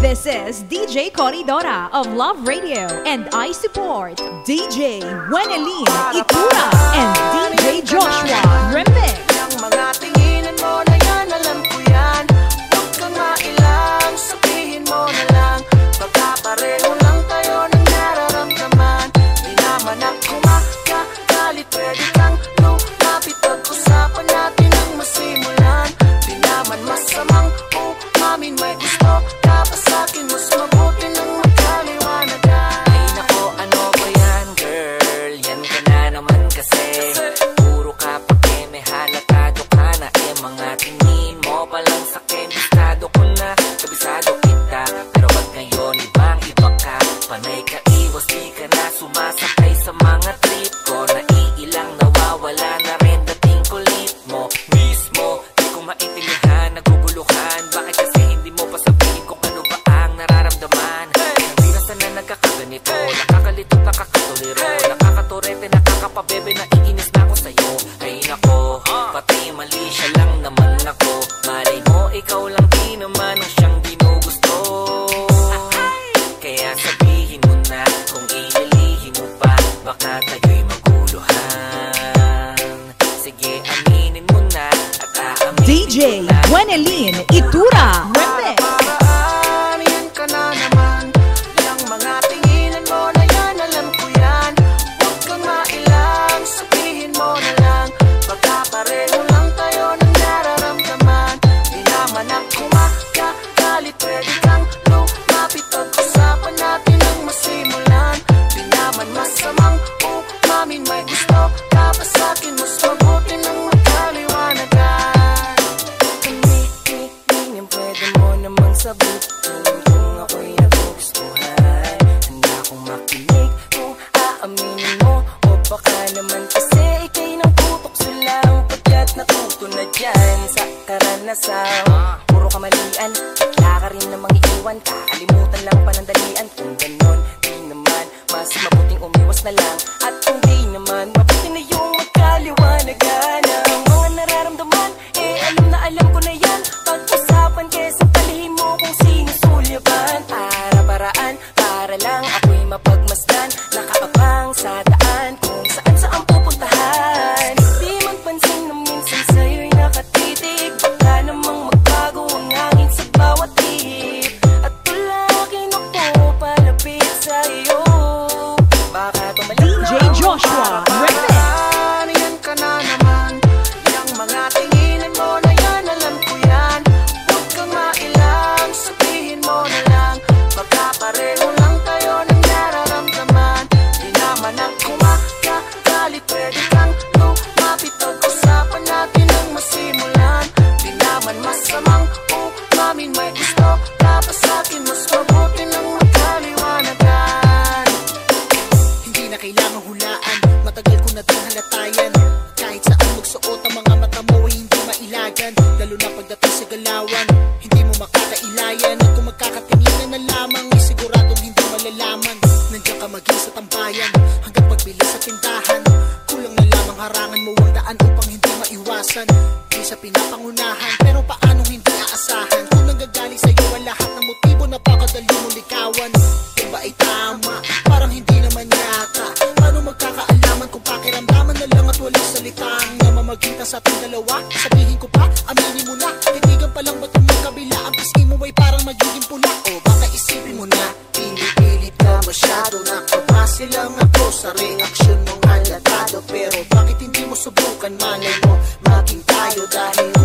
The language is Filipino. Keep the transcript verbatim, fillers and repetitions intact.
This is D J Corridora of Love Radio, and I support D J Wenelin Itura and D J Joshua Remix. Yang mga tinginan mo na yan, alam ko yan. Huwag kang mailang, sabihin mo na lang. Baka pareho lang tayo ng nararamdaman. Di naman ako makakalit, pwede kang lumapit. Pag-usapan natin ang masimulan. Di naman masamang umamin, may gusto ka pa sa'kin. Mas mabuti nang magkaliwanagan. Ay nako, ano ba yan, girl? Yan ka na naman kasi. Puro ka pake, may halatado ka na. Eh mga tingin mo palang sakin. Bistado ko na, kabisado kita. Pero pag ngayon ibang iba ka, panay ka iwas, di ka na sumasakay sa mga trip ko. Naiilang nawawala na rin dating kulit mo. Mismo, di ko maintindihan, naguguluhan. Bakit kasi hindi mo pa sabihin kung ano ba ang nararamdaman? Hindi na sana nagkakaganito, nakakalito, nakakatuliro, nakakaturete, nakakapabebe, naiinis na ako sa'yo. Ay nako, pati mali siya lang naman ako. Malay mo, ikaw lang di naman ang siyang ginugusto. Kaya sabihin mo na, kung ililihin mo pa, baka tayo'y maguluhan. Sige, aminin mo na, at aaminin D J Wenelin Itura Remix. Paraan, yan ka na naman. Yang mga tinginan mo na yan, alam ko yan. Huwag kang mailang, sabihin mo na lang. Baka pareho lang tayo ng nararamdaman. Di naman ako makakalit, pwede kang lumapit. Pag-usapan natin ang masimulan. Di naman masamang umamin, may gusto ka pa sa'kin. Mas mabuti nang magkaliwanagan. Kami-tingin, pwede mo namang sabihin kung ako'y nagugustuhan. Handa akong makinig kung aaminin mo. O baka naman kasi ika'y nang tutok silang, pagkat natuto na dyan sa karanasan. Puro kamalian, bigla ka rin namang iiwan. Kakalimutan lang panandalian. Kung ganon, di naman mas mabuting umiwas na lang. At kung di naman, mabuti na yung magkaliwanagan. Ang mga nararamdaman, eh alam na alam ko na yan. Pag-usapan kesa palihin mo kung sinusulyaban. Para paraan, para lang ako'y mapagmasdan. Nakaabang sa daan kung saan saan pupuntahan. Di man pansin na minsan sa'yo'y nakatitig. Baka namang magbago ang hangin sa bawat tip. At tulakin ako palapit sa'yo. Baka tumalik D J Joshua Remix. yan ka na naman. Yang mga tinginan mo na yan, alam ko yan. Huwag kang mailang, sabihin mo na lang. Baka pareho lang tayo ng nararamdaman. Di naman ako makakalit, pwede kang lumapit. Pag-usapan natin ang masimulan. Di naman masamang umamin, may gusto ka pa sa'kin. Mas mabuti nang magkaliwanagan. Hindi na kailangang hulaan, matagal ko na din halatayan. Kahit saan magsuot ang mga mata mo ay hindi mailagan. Lalo na pagdating sa galawan, hindi mo makakailayan. At kung magkakatinginan na lamang, ay siguradong hindi malalaman. Nandiyan ka maging sa tambayan, hanggang pagbilis sa tindahan. Kulang na lamang harangan mo ang daan upang hindi maiwasan. Di sa pinapangunahan, pero paanong hindi aasahan? Kung nanggagaling sa'yo ang lahat ng motibo, napakadali mo likawan. Kung ba ay tama? Parang hindi naman yata. Paano magkakaalaman kung pakiramdaman na lang at walang salitang namamagitan sa ating dalawa? Sabihin ko pa, aminin mo na. Titigan pa lang ba't kung magkabila ang pisngi mo ay parang magiging pula? O baka isipin mo na, pinipilit ka masyado. Nakabase lang ako sa reaksyon mong halatado. Pero bakit hindi mo subukan? Malay mo, maging tayo dahil